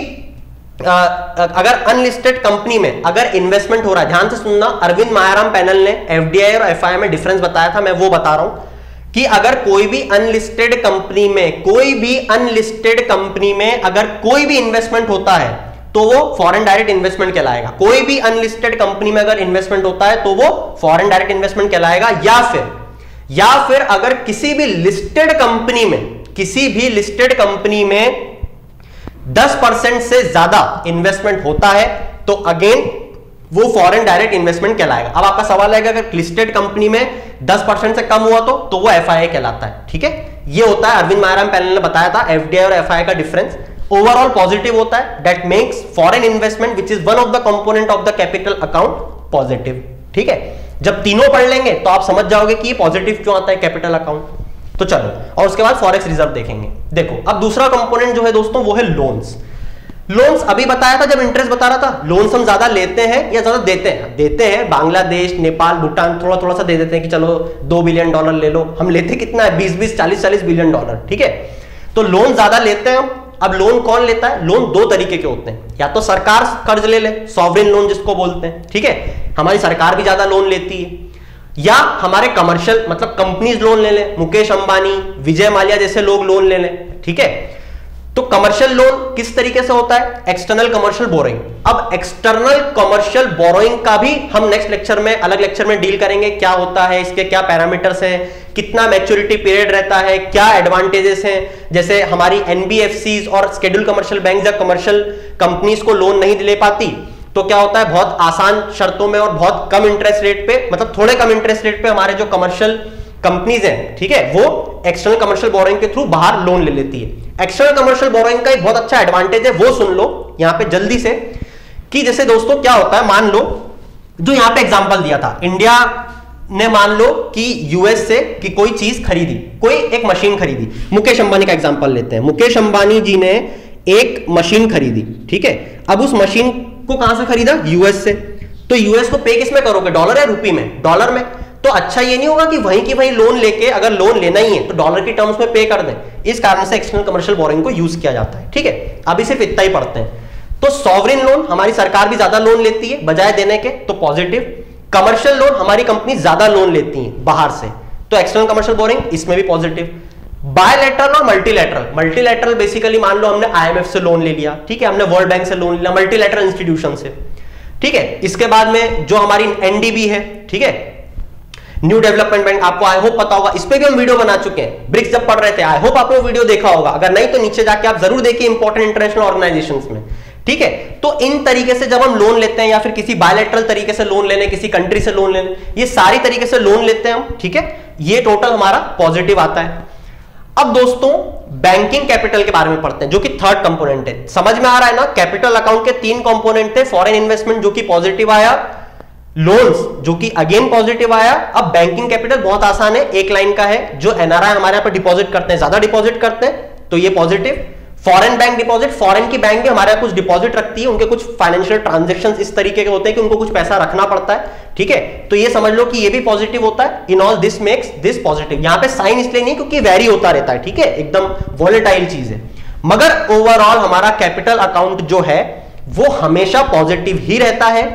अगर अनलिस्टेड कंपनी में अगर इन्वेस्टमेंट हो रहा है, ध्यान से सुनना, अरविंद मायाराम पैनल ने एफडीआई और एफआई में डिफरेंस बताया था, मैं वो बता रहा हूं कि अगर कोई भी अनलिस्टेड कंपनी में अगर कोई भी इन्वेस्टमेंट होता है तो वो फॉरेन डायरेक्ट इन्वेस्टमेंट कहलाएगा। कोई भी अनलिस्टेड कंपनी में अगर इन्वेस्टमेंट होता है तो वो फॉरेन डायरेक्ट इन्वेस्टमेंट कहलाएगा। या फिर अगर किसी भी लिस्टेड कंपनी में 10% से ज्यादा इन्वेस्टमेंट होता है तो अगेन वो फॉरेन डायरेक्ट इन्वेस्टमेंट कहलाएगा। अब आपका सवाल है कि अगर लिस्टेड कंपनी में 10% से कम हुआ तो वो एफआईआई कहलाता है, ठीक है। ये होता है, अरविंद मायाराम पैनल ने बताया था एफडीआई और एफआईआई का डिफरेंस ओवरऑल पॉजिटिव होता है। That makes foreign investment which is one of the component of the capital account positive, ठीक है। जब तीनों पढ़ लेंगे तो आप समझ जाओगे कि ये पॉजिटिव क्यों आता है कैपिटल अकाउंट। तो चलो, और उसके बाद फॉरेक्स रिजर्व देखेंगे। देखो अब दूसरा कंपोनेंट जो है दोस्तों वो है लोन्स। लोन्स अभी बताया था जब इंटरेस्ट बता रहा था, लोन्स हम ज्यादा लेते हैं या ज्यादा देते हैं बांग्लादेश, नेपाल, भूटान थोड़ा थोड़ा सा दे देते हैं कि चलो $2 बिलियन ले लो। हम लेते कितना है? 20-20, 40-40 बिलियन डॉलर, ठीक है। तो लोन ज्यादा लेते हैं हम। अब लोन कौन लेता है? लोन दो तरीके के होते हैं, या तो सरकार कर्ज ले ले, सॉवरेन लोन जिसको बोलते हैं, ठीक है, हमारी सरकार भी ज्यादा लोन लेती है, या हमारे कमर्शियल मतलब कंपनीज लोन ले ले, मुकेश अंबानी, विजय माल्या जैसे लोग लोन ले लें, ठीक है। तो कमर्शियल लोन किस तरीके से होता है? External commercial borrowing. अब एक्सटर्नल कमर्शियल बोरोइंग का भी हम नेक्स्ट लेक्चर में, अलग लेक्चर में डील करेंगे, क्या होता है, इसके क्या पैरामीटर्स हैं, कितना मैच्योरिटी पीरियड रहता है, क्या एडवांटेजेस हैं। जैसे हमारी एनबीएफसीज और शेड्यूल्ड कमर्शियल बैंक जब कमर्शियल कंपनीज को लोन नहीं ले पाती तो क्या होता है, बहुत आसान शर्तों में और बहुत कम इंटरेस्ट रेट पे, मतलब थोड़े कम इंटरेस्ट रेट पे हमारे जो कमर्शियल कंपनीज हैं, ठीक है, वो एक्सटर्नल कमर्शियल बोरोइंग के थ्रू बाहर लोन ले लेती है। एक्सटर्नल कमर्शियल बोरोइंग का एक बहुत अच्छा एडवांटेज है, वो सुन लो यहां पे जल्दी से, कि जैसे दोस्तों क्या होता है, मान लो जो यहां पे एग्जांपल दिया था, इंडिया ने मान लो कि यूएस से कि कोई चीज खरीदी, कोई एक मशीन खरीदी, मुकेश अंबानी का एग्जांपल लेते हैं। मुकेश अंबानी जी ने एक मशीन खरीदी, ठीक है। अब उस मशीन को कहां से खरीदा? यूएस से। तो यूएस को पे किसमें करोगे? डॉलर या रुपये में? डॉलर में। तो अच्छा ये नहीं होगा कि वहीं की वहीं लोन लेके, अगर लोन लेना ही है तो डॉलर की टर्म्स में पे कर दें। इस कारण से एक्सटर्नल कमर्शियल बोरोइंग को यूज किया जाता है, ठीक है। अभी सिर्फ इतना ही पढ़ते हैं। तो सॉवरेन लोन, हमारी सरकार भी ज्यादा लोन लेती है बजाय देने के, तो पॉजिटिव। कमर्शियल लोन, हमारी कंपनी ज्यादा लोन लेती है बाहर से, तो एक्सटर्नल कमर्शियल बोरोइंग इसमें भी पॉजिटिव। बायलैटरल और मल्टीलैटरल। मल्टीलैटरल बेसिकली मान लो हमने आईएमएफ से लोन ले लिया, ठीक है, हमने वर्ल्ड बैंक से लोन लिया, मल्टीलैटरल इंस्टीट्यूशन से, ठीक है। इसके बाद में जो हमारी एनडीबी है, ठीक है, न्यू डेवलपमेंट बैंक, आपको आई होप पता होगा, इस पे भी हम वीडियो बना चुके हैं ब्रिक्स जब पढ़ रहे थे, आई होप आपने वीडियो देखा होगा। अगर नहीं तो नीचे जाके आप जरूर देखिए इंपॉर्टेंट इंटरनेशनल ऑर्गेनाइजेशंस में। ठीक है। तो इन तरीके से जब हम लोन लेते हैं या फिर किसी बायलैटरल तरीके से लोन लेने, किसी कंट्री से लोन लेने, ये सारी तरीके से लोन लेते हैं हम, ठीक है, ये टोटल हमारा पॉजिटिव आता है। अब दोस्तों बैंकिंग कैपिटल के बारे में पढ़ते हैं, जो कि थर्ड कंपोनेंट है। समझ में आ रहा है ना, कैपिटल अकाउंट के 3 कंपोनेंट थे, फॉरेन इन्वेस्टमेंट जो कि पॉजिटिव आया, लोन्स जो कि अगेन पॉजिटिव आया। अब बैंकिंग कैपिटल बहुत आसान है, एक लाइन का है, जो एनआरआई हमारे यहां पर डिपॉजिट करते हैं, ज्यादा डिपॉजिट करते हैं तो ये positive. Foreign bank deposit, foreign की बैंक भी हमारे यहां कुछ डिपॉजिट रखती है, उनके कुछ फाइनेंशियल ट्रांजैक्शंस इस तरीके के होते हैं कि उनको कुछ पैसा रखना पड़ता है, ठीक है, तो ये समझ लो कि ये भी पॉजिटिव होता है। In all this makes this positive. यहां पे साइन इसलिए नहीं क्योंकि वेरी होता रहता है, ठीक है, एकदम वॉलेटाइल चीज है, मगर ओवरऑल हमारा कैपिटल अकाउंट जो है वो हमेशा पॉजिटिव ही रहता है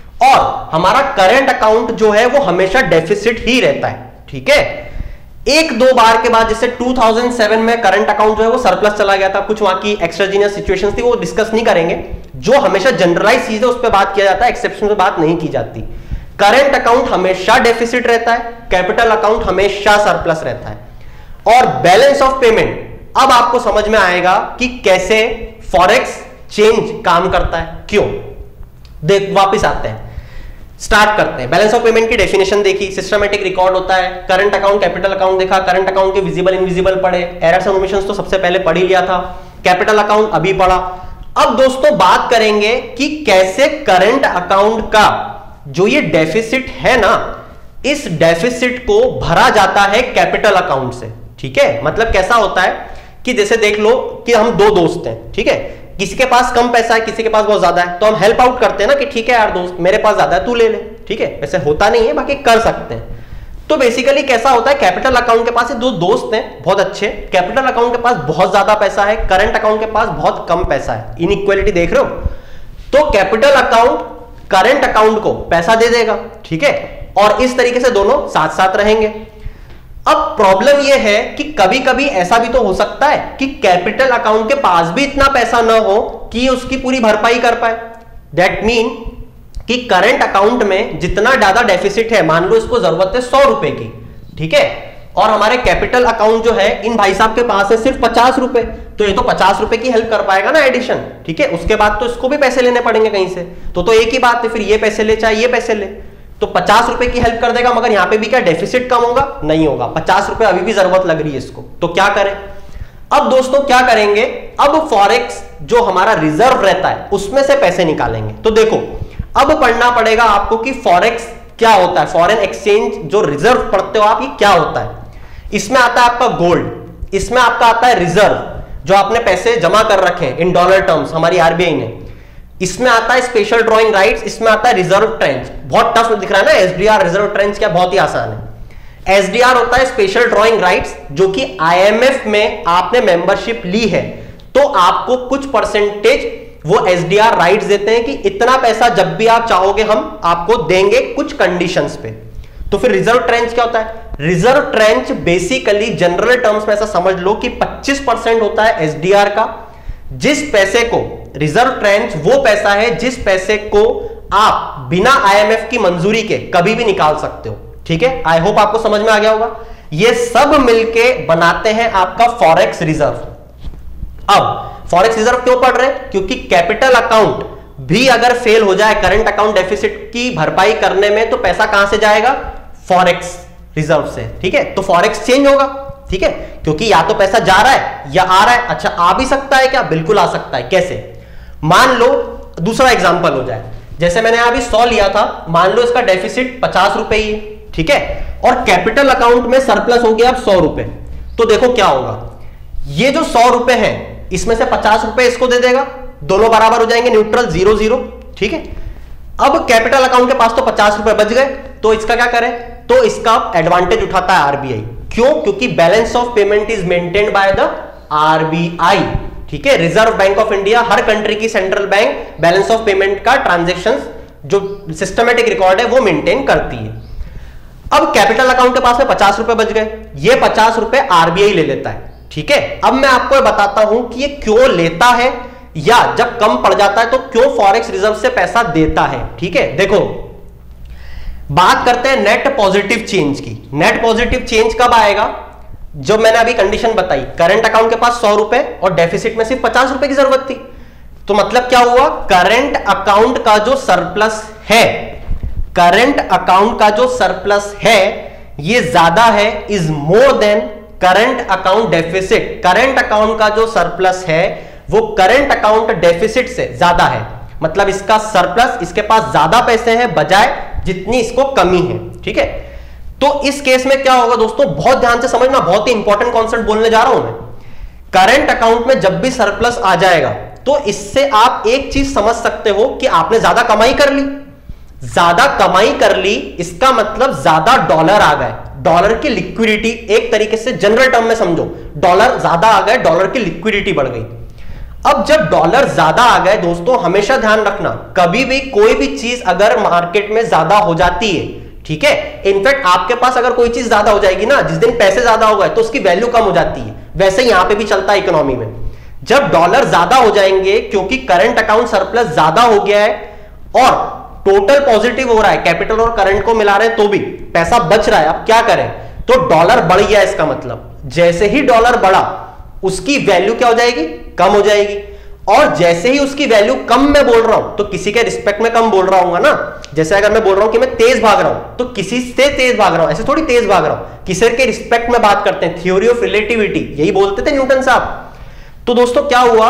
और हमारा करंट अकाउंट जो है वो हमेशा डेफिसिट ही रहता है, ठीक है। एक दो बार के बाद, जैसे 2007 में करंट अकाउंट जो है वो सरप्लस चला गया था, कुछ वहां की एक्स्ट्राजीनियस सिचुएशंस थी, वो डिस्कस नहीं करेंगे। जो हमेशा जनरलाइज चीज है उस पर बात किया जाता है, एक्सेप्शन पे बात नहीं की जाती। करंट अकाउंट हमेशा डेफिसिट रहता है, कैपिटल अकाउंट हमेशा सरप्लस रहता है। और बैलेंस ऑफ पेमेंट, अब आपको समझ में आएगा कि कैसे फॉरेक्स चेंज काम करता है, क्यों। देख वापिस आते हैं, स्टार्ट करते हैं। बैलेंस ऑफ पेमेंट की डेफिनेशन देखी, सिस्टमैटिक रिकॉर्ड होता है, करंट अकाउंट कैपिटल अकाउंट देखा, करंट अकाउंट के विजिबल इनविजिबल पढ़े, एरर्स एंड ओमिशंस तो सबसे पहले पढ़ ही लिया था, कैपिटल अकाउंट अभी पढ़ा। अब दोस्तों बात करेंगे कि कैसे करंट अकाउंट का जो ये डेफिसिट है ना, इस डेफिसिट को भरा जाता है कैपिटल अकाउंट से, ठीक है। मतलब कैसा होता है कि जैसे देख लो कि हम दो दोस्त हैं, ठीक है, किसी के पास कम पैसा है, किसी के पास बहुत ज्यादा है, तो हम हेल्प आउट करते हैं ना कि ठीक है यार दोस्त, मेरे पास ज्यादा है, तू ले ले, ठीक है। वैसे होता नहीं है, बाकी कर सकते हैं। तो बेसिकली कैसा होता है, कैपिटल अकाउंट के पास दो दोस्त हैं बहुत अच्छे, कैपिटल अकाउंट के पास बहुत ज्यादा पैसा है, करंट अकाउंट के पास बहुत कम पैसा है, इनइक्वालिटी देख रहे हो। तो कैपिटल अकाउंट करंट अकाउंट को पैसा दे देगा, ठीक है, और इस तरीके से दोनों साथ साथ रहेंगे। अब प्रॉब्लम यह है कि कभी कभी ऐसा भी तो हो सकता है कि कैपिटल अकाउंट के पास भी इतना पैसा ना हो कि उसकी पूरी भरपाई कर पाए। दैट मीन कि करंट अकाउंट में जितना ज्यादा डेफिसिट है, मान लो इसको जरूरत है 100 रुपए की, ठीक है, और हमारे कैपिटल अकाउंट जो है इन भाई साहब के पास है सिर्फ 50 रुपए, तो ये तो 50 रुपए की हेल्प कर पाएगा ना एडिशन, ठीक है। उसके बाद तो इसको भी पैसे लेने पड़ेंगे कहीं से, तो एक ही बात है, फिर ये पैसे ले चाहे ये पैसे ले, तो 50 रुपए की हेल्प कर देगा, मगर यहां पे भी क्या डेफिसिट कम होगा? नहीं होगा, 50 रुपए अभी भी जरूरत लग रही है इसको, तो क्या करें। अब दोस्तों क्या करेंगे, अब फॉरेक्स जो हमारा रिजर्व रहता है उसमें से पैसे निकालेंगे। तो देखो अब पढ़ना पड़ेगा आपको कि फॉरेक्स क्या होता है, फॉरेन एक्सचेंज जो रिजर्व पढ़ते हो आप, ये क्या होता है। इसमें आता है आपका गोल्ड, इसमें आपका आता है रिजर्व जो आपने पैसे जमा कर रखे हैं इन डॉलर टर्म्स हमारी आरबीआई ने, इसमें आता है स्पेशल ड्रॉइंग राइट्स, इसमें आता है रिजर्व ट्रेंच। बहुत टफ दिख रहा है ना एसडीआर रिजर्व ट्रेंच, क्या बहुत ही आसान है। एसडीआर होता है स्पेशल ड्रॉइंग राइट्स, जो कि आईएमएफ में आपने मेंबरशिप ली है तो आपको कुछ परसेंटेज वो एसडीआर राइट्स देते हैं कि इतना पैसा जब भी आप चाहोगे हम आपको देंगे कुछ कंडीशंस पे। तो फिर रिजर्व ट्रेंच क्या होता है? Reserve tranche basically general terms में ऐसा समझ लो कि 25% होता है एसडीआर का, जिस पैसे को रिजर्व ट्रेंच वो पैसा है जिस पैसे को आप बिना आईएमएफ की मंजूरी के कभी भी निकाल सकते हो, ठीक है। आई होप आपको समझ में आ गया होगा। ये सब मिलके बनाते हैं आपका फॉरेक्स रिजर्व। अब फॉरेक्स रिजर्व क्यों पढ़ रहे हैं? क्योंकि कैपिटल अकाउंट भी अगर फेल हो जाए करंट अकाउंट डेफिसिट की भरपाई करने में, तो पैसा कहां से जाएगा? फॉरेक्स रिजर्व से, ठीक है। तो फॉरेक्स चेंज होगा, ठीक है, क्योंकि या तो पैसा जा रहा है या आ रहा है। अच्छा, आ भी सकता है क्या? बिल्कुल आ सकता है। कैसे? मान लो दूसरा एग्जांपल हो जाए, जैसे मैंने अभी 100 लिया था, मान लो इसका डेफिसिट 50 रुपए ही है, ठीक है, और कैपिटल अकाउंट में सरप्लस हो गया अब 100 रुपए। तो देखो क्या होगा, ये जो 100 रुपए है इसमें से 50 रुपए इसको दे देगा, दोनों बराबर हो जाएंगे, न्यूट्रल 0-0, ठीक है। अब कैपिटल अकाउंट के पास तो 50 रुपए बच गए, तो इसका क्या करें? तो इसका एडवांटेज उठाता है आरबीआई। क्यों? क्योंकि balance of payment is maintained by the RBI, ठीक है। रिजर्व बैंक ऑफ इंडिया, हर कंट्री की central bank balance of payment का ट्रांजैक्शंस जो सिस्टमैटिक रिकॉर्ड है वो मेंटेन करती है। अब कैपिटल अकाउंट के पास में 50 रुपए बच गए, ये 50 रुपए आरबीआई ले लेता है, ठीक है। अब मैं आपको बताता हूं कि ये क्यों लेता है, या जब कम पड़ जाता है तो क्यों फॉरेक्स रिजर्व से पैसा देता है, ठीक है। देखो बात करते हैं नेट पॉजिटिव चेंज की। नेट पॉजिटिव चेंज कब आएगा? जो मैंने अभी कंडीशन बताई, करंट अकाउंट के पास 100 रुपए और डेफिसिट में सिर्फ 50 रुपए की जरूरत थी, तो मतलब क्या हुआ, करंट अकाउंट का जो सरप्लस है, करंट अकाउंट का जो सरप्लस है ये ज्यादा है, is more than current account deficit. Current account का जो सरप्लस है वो करंट अकाउंट डेफिसिट से ज्यादा है, मतलब इसका सरप्लस, इसके पास ज्यादा पैसे हैं बजाय जितनी इसको कमी है। ठीक है, तो इस केस में क्या होगा दोस्तों, बहुत ध्यान से समझना, बहुत ही इंपॉर्टेंट कॉन्सेप्ट बोलने जा रहा हूं मैं। करंट अकाउंट में जब भी सरप्लस आ जाएगा तो इससे आप एक चीज समझ सकते हो कि आपने ज्यादा कमाई कर ली। ज्यादा कमाई कर ली इसका मतलब ज्यादा डॉलर आ गए, डॉलर की लिक्विडिटी, एक तरीके से जनरल टर्म में समझो, डॉलर ज्यादा आ गए, डॉलर की लिक्विडिटी बढ़ गई। अब जब डॉलर ज्यादा आ गए दोस्तों, हमेशा ध्यान रखना, कभी भी कोई भी चीज अगर मार्केट में ज्यादा हो जाती है, ठीक है, इनफैक्ट आपके पास अगर कोई चीज ज्यादा हो जाएगी ना, जिस दिन पैसे ज्यादा हो गए तो उसकी वैल्यू कम हो जाती है, वैसे यहां पे भी चलता है इकोनॉमी में। जब डॉलर ज्यादा हो जाएंगे क्योंकि करंट अकाउंट सरप्लस ज्यादा हो गया है और टोटल पॉजिटिव हो रहा है, कैपिटल और करंट को मिला रहे हैं तो भी पैसा बच रहा है, अब क्या करें, तो डॉलर बढ़ गया, इसका मतलब जैसे ही डॉलर बढ़ा उसकी वैल्यू क्या हो जाएगी, कम हो जाएगी। और जैसे ही उसकी वैल्यू कम मैं बोल रहा हूं तो किसी के रिस्पेक्ट में कम बोल रहा हूं ना, जैसे अगर मैं बोल रहा हूं कि मैं तेज भाग रहा हूं तो किसी से तेज भाग रहा हूं, ऐसे थोड़ी तेज भाग रहा हूं, किसी के रिस्पेक्ट में बात करते हैं, थ्योरी ऑफ रिलेटिविटी, यही बोलते थे न्यूटन साहब। तो दोस्तों क्या हुआ,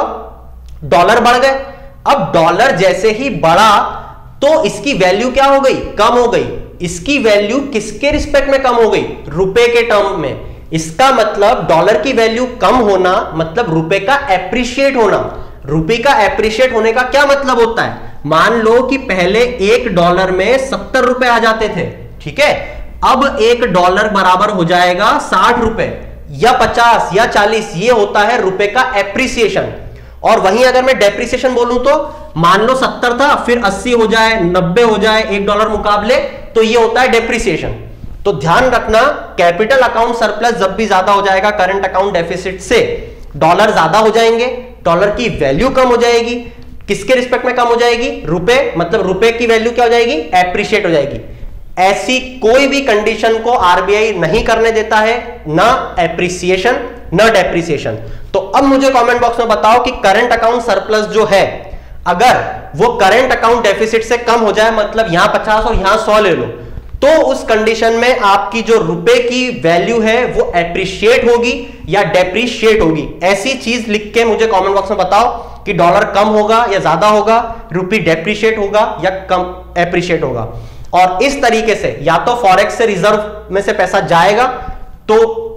डॉलर बढ़ गए। अब डॉलर जैसे ही बढ़ा तो इसकी वैल्यू क्या हो गई, कम हो गई। इसकी वैल्यू किसके रिस्पेक्ट में कम हो गई, रुपए के टर्म में। इसका मतलब डॉलर की वैल्यू कम होना मतलब रुपए का एप्रिशिएट होना। रुपए का एप्रिशिएट होने का क्या मतलब होता है, मान लो कि पहले $1 में 70 रुपए आ जाते थे, ठीक है, अब $1 बराबर हो जाएगा 60 रुपए या 50 या 40, ये होता है रुपए का एप्रिसिएशन। और वहीं अगर मैं डेप्रिसिएशन बोलूं तो मान लो 70 था, फिर 80 हो जाए, 90 हो जाए $1 मुकाबले, तो ये होता है डेप्रिसिएशन। तो ध्यान रखना, कैपिटल अकाउंट सरप्लस जब भी ज्यादा हो जाएगा करंट अकाउंट डेफिसिट से, डॉलर ज्यादा हो जाएंगे, डॉलर की वैल्यू कम हो जाएगी। किसके रिस्पेक्ट में कम हो जाएगी, रुपए, मतलब रुपए की वैल्यू क्या हो जाएगी, एप्रिशिएट हो जाएगी। ऐसी कोई भी कंडीशन को आरबीआई नहीं करने देता है, ना एप्रिसिएशन ना डेप्रिसिएशन। तो अब मुझे कमेंट बॉक्स में बताओ कि करंट अकाउंट सरप्लस जो है, अगर वो करंट अकाउंट डेफिसिट से कम हो जाए, मतलब यहां 50 और यहां 100 ले लो, तो उस कंडीशन में आपकी जो रुपए की वैल्यू है वो एप्रिशिएट होगी या डेप्रिशिएट होगी। ऐसी चीज लिख के मुझे कमेंट बॉक्स में बताओ कि डॉलर कम होगा या ज्यादा होगा, रुपी डेप्रिशिएट होगा या कम एप्रिशिएट होगा। और इस तरीके से या तो फॉरेक्स से रिजर्व में से पैसा जाएगा तो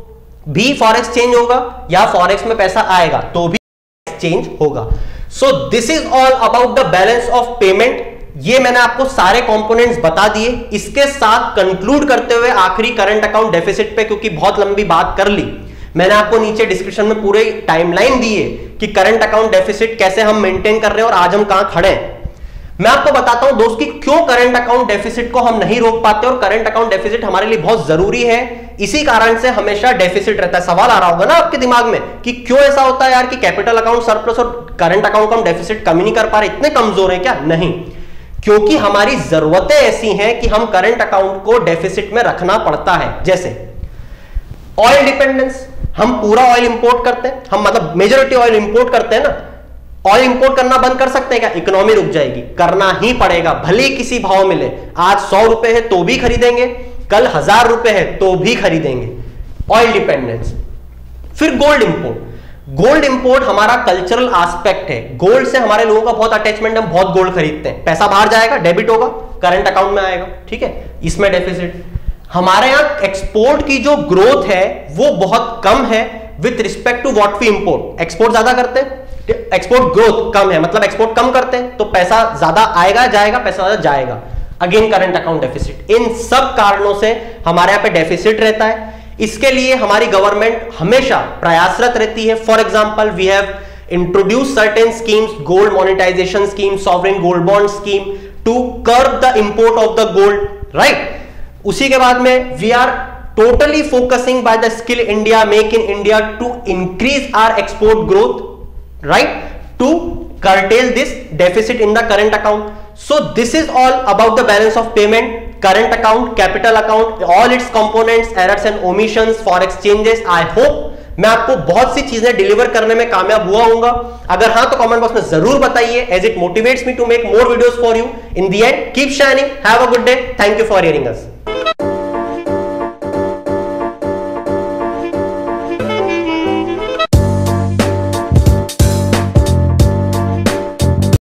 भी फॉरेक्स चेंज होगा, या फॉरेक्स में पैसा आएगा तो भी चेंज होगा। So this is all about the balance of payment. ये मैंने आपको सारे कंपोनेंट्स बता दिए। इसके साथ कंक्लूड करते हुए आखिरी करंट अकाउंट डेफिसिट पे, क्योंकि बहुत लंबी बात कर ली, मैंने आपको नीचे डिस्क्रिप्शन में पूरे टाइमलाइन दी है कि करंट अकाउंट डेफिसिट कैसे हम मेंटेन कर रहे हैं और आज हम कहां खड़े हैं। मैं आपको बताता हूं दोस्त कि क्यों करंट अकाउंट डेफिसिट को हम नहीं रोक पाते और करंट अकाउंट डेफिसिट हमारे लिए बहुत जरूरी है। इसी कारण से हमेशा डेफिसिट रहता है। सवाल आ रहा होगा ना आपके दिमाग में कि क्यों ऐसा होता है यार कि कैपिटल अकाउंट सरप्लस और करंट अकाउंट का हम डेफिसिट कम ही नहीं कर पा रहे, इतने कमजोर है क्या? नहीं, क्योंकि हमारी जरूरतें ऐसी हैं कि हम करंट अकाउंट को डेफिसिट में रखना पड़ता है। जैसे ऑयल डिपेंडेंस, हम पूरा ऑयल इंपोर्ट करते हैं, हम मतलब मेजॉरिटी ऑयल इंपोर्ट करते हैं ना। ऑयल इंपोर्ट करना बंद कर सकते हैं क्या? इकोनॉमी रुक जाएगी। करना ही पड़ेगा, भले किसी भाव मिले। आज 100 रुपए है तो भी खरीदेंगे, कल 1000 रुपए है तो भी खरीदेंगे। Oil dependence. फिर गोल्ड इंपोर्ट। गोल्ड इंपोर्ट हमारा कल्चरल एस्पेक्ट है। गोल्ड से हमारे लोगों का बहुत अटैचमेंट, हम बहुत गोल्ड खरीदते हैं। पैसा बाहर जाएगा, डेबिट होगा, करंट अकाउंट में आएगा, ठीक है, इसमें डेफिसिट। हमारे यहां एक्सपोर्ट की जो ग्रोथ है वो बहुत कम है with respect to what we import. Export ज्यादा करते हैं, एक्सपोर्ट ग्रोथ कम है, मतलब एक्सपोर्ट कम करते हैं तो पैसा ज्यादा आएगा जाएगा, पैसा ज्यादा जाएगा, अगेन करंट अकाउंट डेफिसिट। इन सब कारणों से हमारे यहां पे डेफिसिट रहता है। इसके लिए हमारी गवर्नमेंट हमेशा प्रयासरत रहती है। For example we have introduce certain schemes, gold monetisation scheme, sovereign gold bond scheme to curb the import of the gold, right. उसी के बाद में we are totally focusing by the Skill India, Make in India to increase our export growth, right, to curtail this deficit in the current account. So this is all about the balance of payment, current account, capital account, all its components, errors and omissions, forex changes. I hope मैं आपको बहुत सी चीजें डिलीवर करने में कामयाब हुआ हूंगा? अगर हाँ तो कमेंट बॉक्स में जरूर बताइए, as it motivates me to make more videos for you. In the end keep shining, have a good day, thank you for hearing us.